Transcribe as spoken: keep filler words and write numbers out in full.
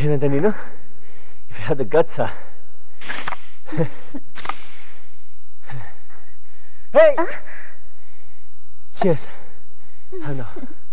ಏನಂತ ನೀನು? If you have the guts, huh? Hey! Uh? Cheers. Oh no.